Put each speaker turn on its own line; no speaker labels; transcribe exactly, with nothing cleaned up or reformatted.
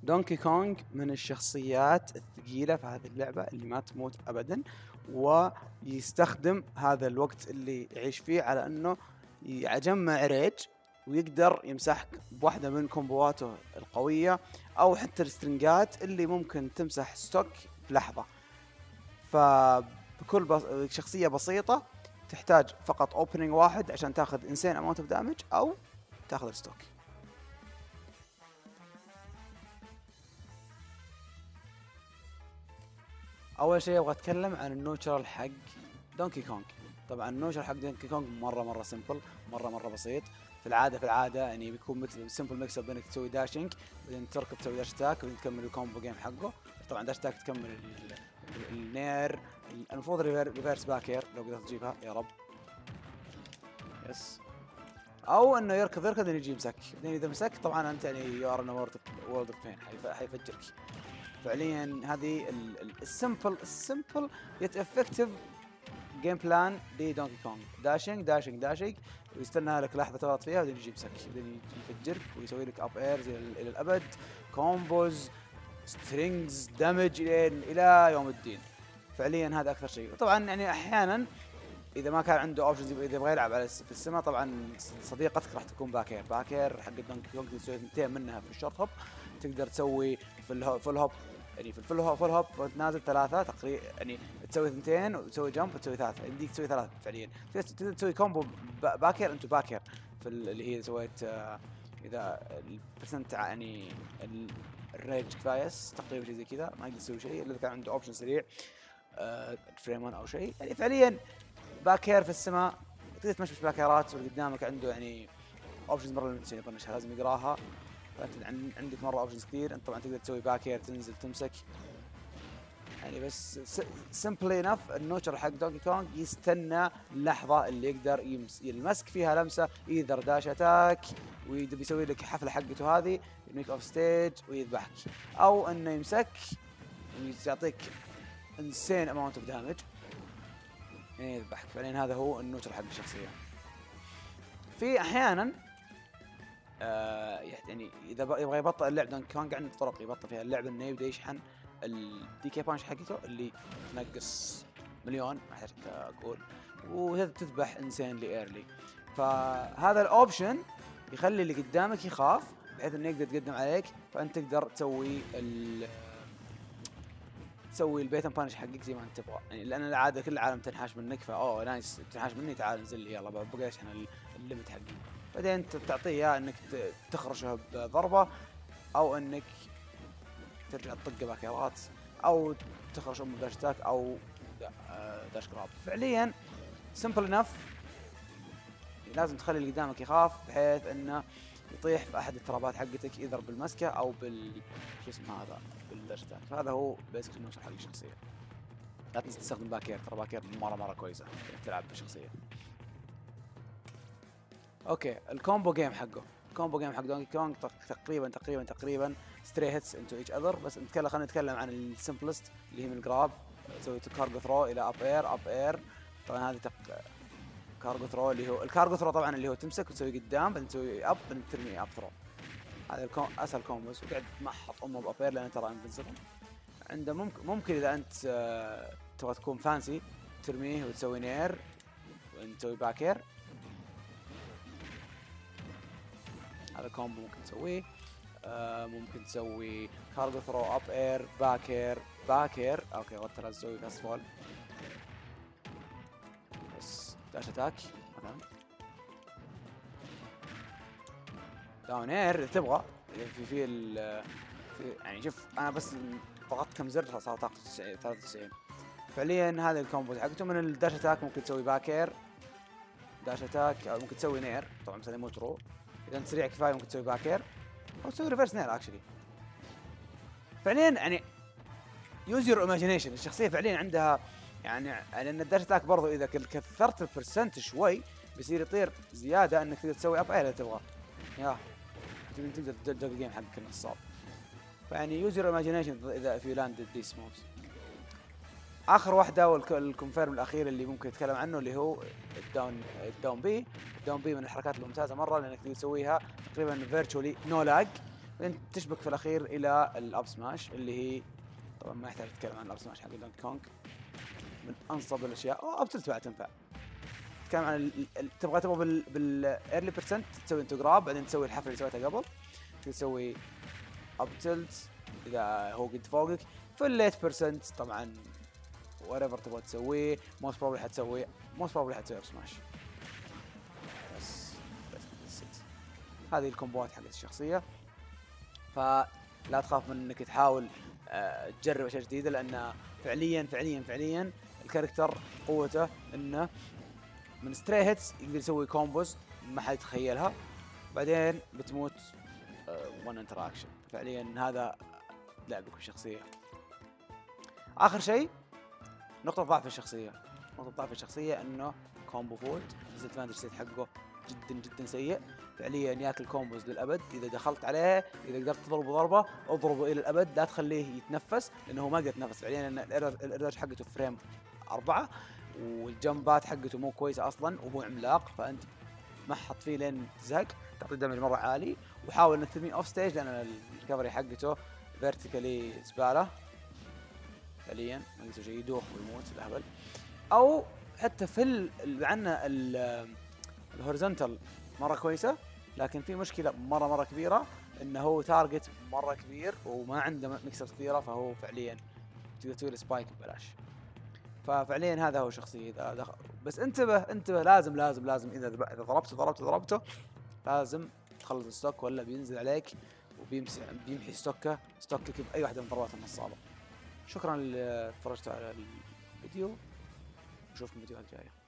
دونكي كونغ من الشخصيات الثقيلة في هذه اللعبة اللي ما تموت أبدا، ويستخدم هذا الوقت اللي يعيش فيه على أنه يجمع ريج ويقدر يمسحك بواحدة من كومبواته القوية أو حتى السترنجات اللي ممكن تمسح ستوك في لحظة. فبكل بس... شخصية بسيطة تحتاج فقط اوبننج واحد عشان تاخذ انسين اماونت اوف دامج او تاخذ الستوك. اول شيء ابغى اتكلم عن النوتشرال حق دونكي كونغ. طبعا النوتشرال حق دونكي كونغ مره مره سمبل، مره مره بسيط. في العاده في العاده يعني بيكون ميكس سمبل ميكس اب بينك تسوي داشينج بعدين تركض تسوي داش اتاك بعدين تكمل الكومبو جيم حقه. طبعا داش اتاك تكمل النير، المفروض ريفيرس باكير لو قدرت تجيبها يا رب. يس، او انه يركض يركض يجي يمسك، بعدين اذا مسك طبعا انت يعني يو ار ان وورد اوف بين، حيفجرك. فعليا هذه السمبل السمبل يت افكتيف جيم بلان لدونكي كونغ. داشينج داشينج داشينج ويستنى لك لحظه تغلط فيها بعدين يجي يمسك، بعدين يفجرك ويسوي لك اب ايرز الى الابد، كومبوز سترينجز دامج الى يوم الدين. فعليا هذا اكثر شيء. طبعا يعني احيانا اذا ما كان عنده اوبشنز اذا يبغى يلعب على في السماء طبعا صديقتك راح تكون باكير. باكير حق دونكي كونغ تسوي اثنتين منها في الشورت هوب، تقدر تسوي في الفول هوب يعني في الفول هوب فول هوب وتنازل ثلاثه تقريبا، يعني تسوي اثنتين وتسوي جمب وتسوي ثلاثه، يمديك تسوي ثلاثه فعليا. تقدر تسوي كومبو باكير انتو باكير في اللي هي سويت آه اذا البرسنت يعني الريج كفايس تقريبا شيء زي كذا، ما يقدر يسوي شيء الا اذا كان عنده اوبشن سريع آه فريمون او شيء. يعني فعليا باكير في السماء تقدر تمشي باكيرات واللي قدامك عنده يعني اوبشنز مره ليمتد يطنشها لازم يقراها. فانت عندك مره اوبشنز كثير، انت طبعا تقدر تسوي باكير تنزل تمسك يعني. بس سمبلي انف النوتشر حق دونكي كونغ يستنى اللحظه اللي يقدر يمس يلمسك فيها لمسه، ايذر داش اتاك ويسوي لك حفله حقته هذه يميك اوف ستيج ويذبحك، او انه يمسك ويعطيك انسين اماونت اوف دامج يعني يذبحك. فعليا هذا هو النوتر حق الشخصيه. في احيانا آه يعني اذا يبغى يبطئ اللعب دونكي كونغ عنده طرق يبطئ فيها اللعب، انه يبدا يشحن الدي كي بانش حقته اللي تنقص مليون ما احتاج اقول وتذبح انسان ايرلي. فهذا الاوبشن يخلي اللي قدامك يخاف بحيث انه يقدر يتقدم عليك، فانت تقدر تسوي ال تسوي البيت بانش حقك زي ما انت تبغى يعني. لان العاده كل العالم تنحاش منك، فاوه نايس تنحاش مني تعال انزل لي يلا بقى اشحن الليمت حقي. بعدين انت تعطيه اياه انك تخرشه بضربه او انك ترجع تطق باكيرات او تخرج ام داش تاك او داش جراب. فعليا سمبل انف، لازم تخلي اللي قدامك يخاف بحيث انه يطيح في احد الترابات حقتك اذا بالمسكه او بال شو اسمه هذا بالداش تاك. فهذا هو بيسك النوتشر حق الشخصيه. لا تنسى تستخدم باكير، ترى باكير مره مره كويسه تلعب بالشخصيه. اوكي الكومبو جيم حقه، الكومبو جيم حق دونكي كونغ تقريبا تقريبا تقريبا ستري هيتس انتو ايتش اذر. بس نتكلم خلينا نتكلم عن السمبلست اللي هي من الجراب، تسوي كارجو ثرو الى اب اير اب اير. طبعا هذه تق... كارجو ثرو اللي هو الكارجو ثرو طبعا اللي هو تمسك وتسوي قدام بعدين تسوي اب بعدين ترمي اب ثرو. هذا الكوم اسهل كومبوز وقاعد محط امه باب اير لان ترى انفنسبل عنده. ممكن ممكن اذا انت آه تبغى تكون فانسي ترميه وتسوي نير وتسوي باكير. هذا كومبو ممكن تسويه. آه ممكن تسوي كارجو ثرو اب اير باكير باكير. اوكي غلطت لازم تسوي فاست فول بس داش اتاك مثلا داون اير اذا تبغى في في ال في يعني. شوف انا بس ضغطت كم زر صار طاقته ثلاثة وتسعين. فعليا هذا الكومبو حقته. من الداش اتاك ممكن تسوي باكير داش اتاك، ممكن تسوي نير طبعا مثلا مو ترو اذا انت سريع كفايه ممكن تسوي باكير او تسوي ريفرس نير اكشلي. فعليا يعني يوز يور ايماجينيشن. الشخصيه فعليا عندها يعني لان الداش اتاك برضو اذا كثرت البرسنت شوي بيصير يطير زياده انك تقدر تسوي اب اير اذا تبغى يا تقدر تدق الجيم حقك النصاب. فيعني يوز يور ايماجينيشن اذا في لاند ذيس موفز. اخر واحده والكونفيرم الاخير اللي ممكن نتكلم عنه اللي هو الداون الداون بي. الداون بي من الحركات الممتازه مره لانك تقدر تسويها تقريبا فيرتشولي نو لاج بعدين تشبك في الاخير الى الاب سماش اللي هي طبعا ما يحتاج اتكلم عن الاب سماش حق دونكي كونغ، من انصب الاشياء. او اب تلت بعد تنفع. تتكلم عن ال... ال... تبغى تبغى بال بالايرلي بيرسنت تسوي انتو جراب، بعدين تسوي الحفله اللي سويتها قبل، تسوي اب تلت اذا هو قد فوقك. في الليت بيرسنت طبعا وريفر تبغى تسويه موست بروبلي حتسوي موست بروبلي حتسوي اب سماش. بس بس هذه الكومبوات حقت الشخصيه. فلا تخاف من انك تحاول أه تجرب اشياء جديده، لان فعليا فعليا فعليا الكاركتر قوته انه من ستري هيتس يقدر يسوي كومبوز ما حد يتخيلها، بعدين بتموت ون انتراكشن. فعليا هذا لعبك بالشخصيه. اخر شيء نقطه ضعف الشخصيه. نقطه ضعف الشخصيه انه كومبو فولد ديسادفانتج ستيت حقه جدا جدا سيء. فعليا ياكل كومبوز للابد. اذا دخلت عليه اذا قدرت تضربه ضربه اضربه الى الابد، لا تخليه يتنفس لانه هو ما يقدر يتنفس فعليا. الارج حقته فريم أربعة والجنبات حقته مو كويسه اصلا وهو عملاق، فانت ما حط فيه لين تزهق. تعطي دمج مره عالي وحاول انك ترميه اوف ستيج لان الريكفري حقته فيرتيكالي زباله فعليا، ما يسوي شيء يدوخ ويموت الاهبل. او حتى في عندنا الهوريزونتال مره كويسه، لكن في مشكله مره مره كبيره انه هو تارجت مره كبير وما عنده مكسب كثيره، فهو فعليا تقدر تسوي سبايك ببلاش. ففعليا هذا هو شخصيه اذا دخل. بس انتبه انتبه لازم لازم لازم اذا اذا ضربته ضربته ضربته لازم تخلص الستوك ولا بينزل عليك وبيمسح بيمحي ستوكه ستوكك باي واحده من ضربات النصابه. شكرا اللي فرجتوا على الفيديو، نشوفكم فيديوهات جايه.